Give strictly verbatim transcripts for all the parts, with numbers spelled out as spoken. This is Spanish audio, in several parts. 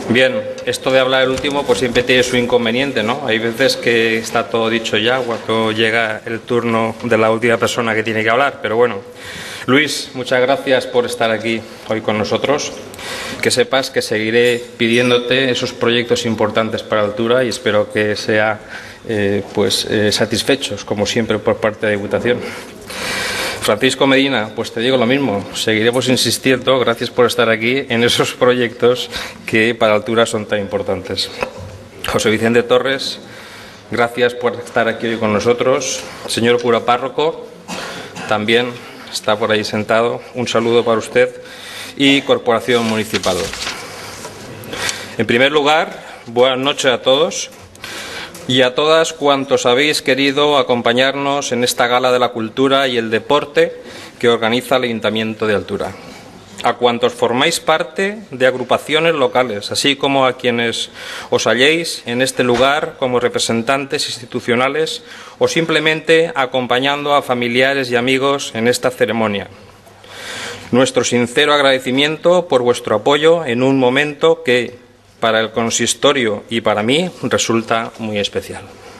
Bien, esto de hablar el último pues siempre tiene su inconveniente, ¿no? Hay veces que está todo dicho ya cuando llega el turno de la última persona que tiene que hablar, pero bueno. Luis, muchas gracias por estar aquí hoy con nosotros. Que sepas que seguiré pidiéndote esos proyectos importantes para Altura y espero que sea eh, pues eh, satisfechos, como siempre, por parte de la Diputación. Francisco Medina, pues te digo lo mismo, seguiremos insistiendo, gracias por estar aquí, en esos proyectos que para Altura son tan importantes. José Vicente Torres, gracias por estar aquí hoy con nosotros. Señor cura párroco, también está por ahí sentado, un saludo para usted. Y Corporación Municipal. En primer lugar, buenas noches a todos y a todas cuantos habéis querido acompañarnos en esta Gala de la Cultura y el Deporte que organiza el Ayuntamiento de Altura. A cuantos formáis parte de agrupaciones locales, así como a quienes os halléis en este lugar como representantes institucionales o simplemente acompañando a familiares y amigos en esta ceremonia. Nuestro sincero agradecimiento por vuestro apoyo en un momento que, para el consistorio y para mí, resulta muy especial.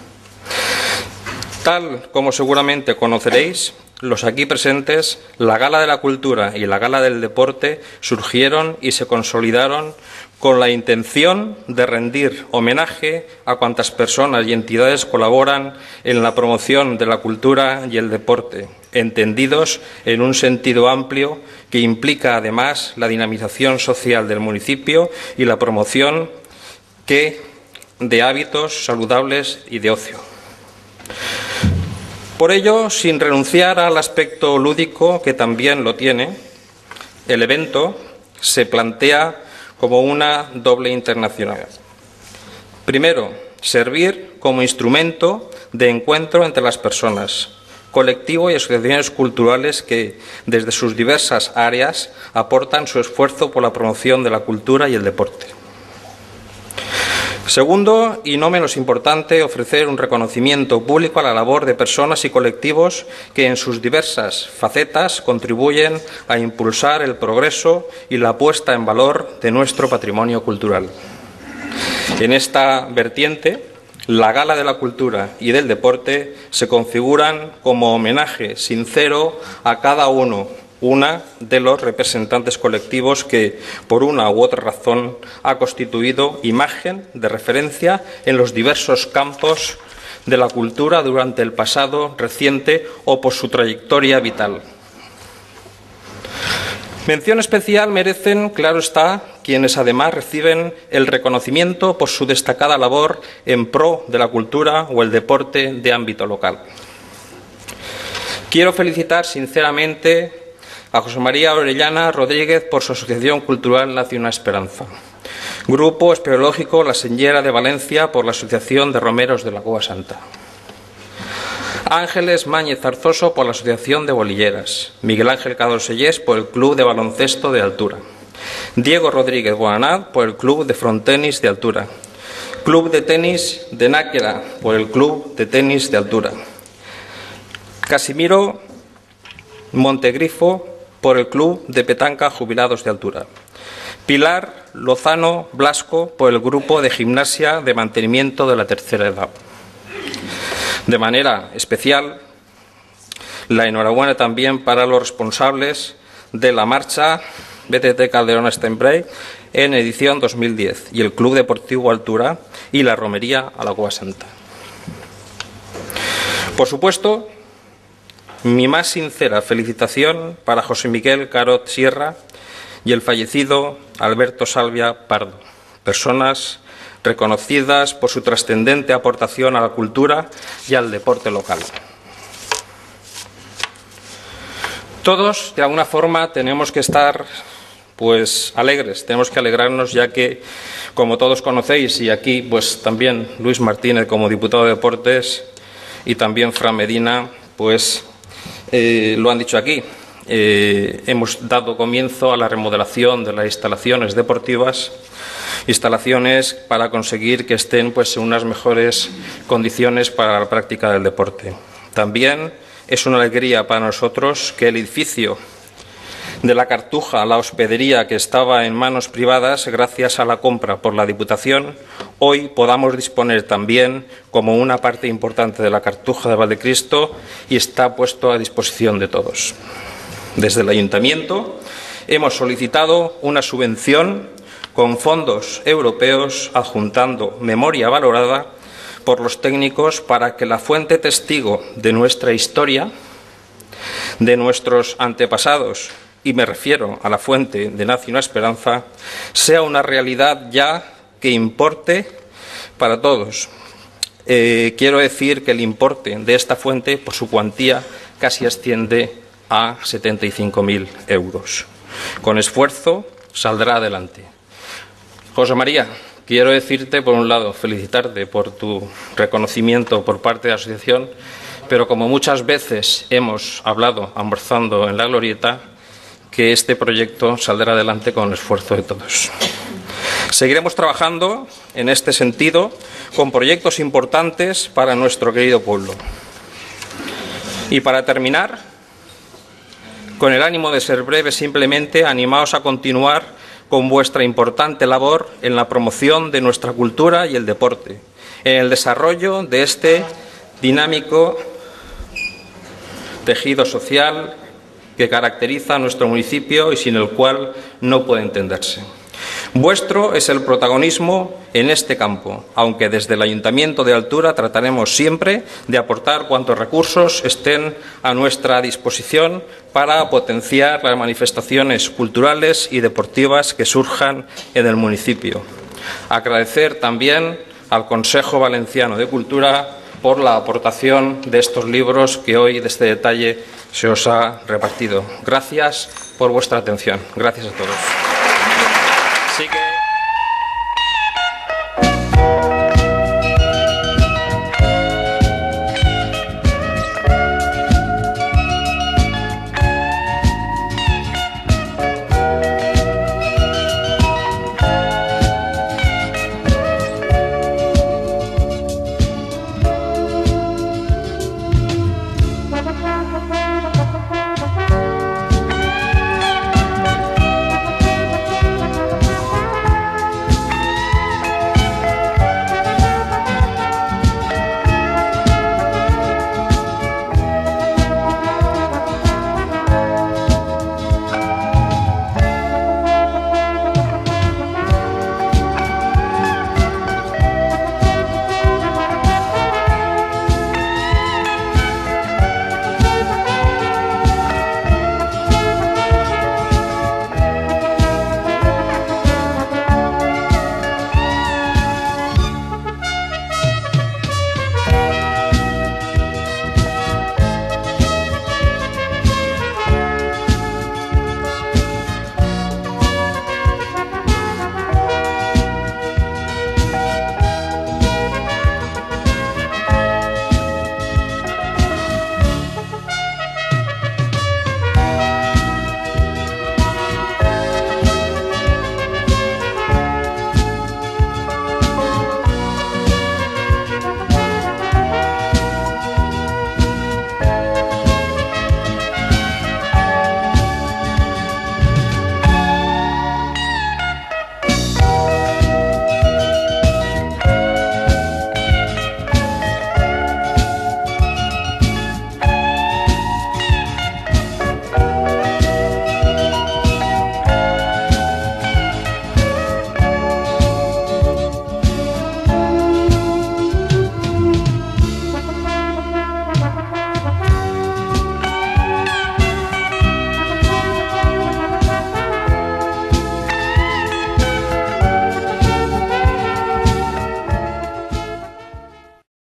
Tal como seguramente conoceréis, los aquí presentes, la Gala de la Cultura y la Gala del Deporte surgieron y se consolidaron con la intención de rendir homenaje a cuantas personas y entidades colaboran en la promoción de la cultura y el deporte, entendidos en un sentido amplio que implica además la dinamización social del municipio y la promoción que, de hábitos saludables y de ocio. Por ello, sin renunciar al aspecto lúdico, que también lo tiene, el evento se plantea como una doble internacionalidad. Primero, servir como instrumento de encuentro entre las personas, colectivo y asociaciones culturales que, desde sus diversas áreas, aportan su esfuerzo por la promoción de la cultura y el deporte. Segundo, y no menos importante, ofrecer un reconocimiento público a la labor de personas y colectivos que en sus diversas facetas contribuyen a impulsar el progreso y la puesta en valor de nuestro patrimonio cultural. En esta vertiente, la Gala de la Cultura y del Deporte se configuran como homenaje sincero a cada uno una de los representantes colectivos que, por una u otra razón, ha constituido imagen de referencia en los diversos campos de la cultura durante el pasado reciente o por su trayectoria vital. Mención especial merecen, claro está, quienes además reciben el reconocimiento por su destacada labor en pro de la cultura o el deporte de ámbito local. Quiero felicitar sinceramente a José María Orellana Rodríguez por su Asociación Cultural Nacional Esperanza. Grupo Espeleológico La Señera de Valencia por la Asociación de Romeros de Lagoa Santa. Ángeles Máñez Zarzoso por la Asociación de Bolilleras. Miguel Ángel Cadosellés por el Club de Baloncesto de Altura. Diego Rodríguez Guanat por el Club de Frontenis de Altura. Club de Tenis de Náquera por el Club de Tenis de Altura. Casimiro Montegrifo por el Club de Petanca Jubilados de Altura. Pilar Lozano Blasco por el Grupo de Gimnasia de Mantenimiento de la Tercera Edad. De manera especial, la enhorabuena también para los responsables de la marcha B T T Calderón Stenbray en edición dos mil diez y el Club Deportivo Altura y la Romería a Lagoa Santa. Por supuesto, mi más sincera felicitación para José Miguel Carot Sierra y el fallecido Alberto Salvia Pardo, personas reconocidas por su trascendente aportación a la cultura y al deporte local. Todos, de alguna forma, tenemos que estar pues alegres, tenemos que alegrarnos, ya que, como todos conocéis, y aquí pues también Luis Martínez como diputado de Deportes y también Fran Medina, pues Eh, lo han dicho aquí, eh, hemos dado comienzo a la remodelación de las instalaciones deportivas, instalaciones para conseguir que estén pues, en unas mejores condiciones para la práctica del deporte. También es una alegría para nosotros que el edificio de la Cartuja a la hospedería que estaba en manos privadas, gracias a la compra por la Diputación, hoy podamos disponer también como una parte importante de la Cartuja de Valdecristo y está puesto a disposición de todos. Desde el Ayuntamiento hemos solicitado una subvención con fondos europeos adjuntando memoria valorada por los técnicos para que la fuente testigo de nuestra historia, de nuestros antepasados, y me refiero a la fuente de Nace una Esperanza, sea una realidad ya que importe para todos. Eh, quiero decir que el importe de esta fuente, por su cuantía, casi asciende a setenta y cinco mil euros. Con esfuerzo saldrá adelante. José María, quiero decirte, por un lado, felicitarte por tu reconocimiento por parte de la asociación, pero como muchas veces hemos hablado almorzando en la glorieta, que este proyecto saldrá adelante con el esfuerzo de todos. Seguiremos trabajando en este sentido con proyectos importantes para nuestro querido pueblo. Y para terminar, con el ánimo de ser breve, simplemente animaos a continuar con vuestra importante labor en la promoción de nuestra cultura y el deporte, en el desarrollo de este dinámico tejido social que caracteriza a nuestro municipio y sin el cual no puede entenderse. Vuestro es el protagonismo en este campo, aunque desde el Ayuntamiento de Altura trataremos siempre de aportar cuantos recursos estén a nuestra disposición para potenciar las manifestaciones culturales y deportivas que surjan en el municipio. Agradecer también al Consejo Valenciano de Cultura por la aportación de estos libros que hoy de este detalle se os ha repartido. Gracias por vuestra atención. Gracias a todos.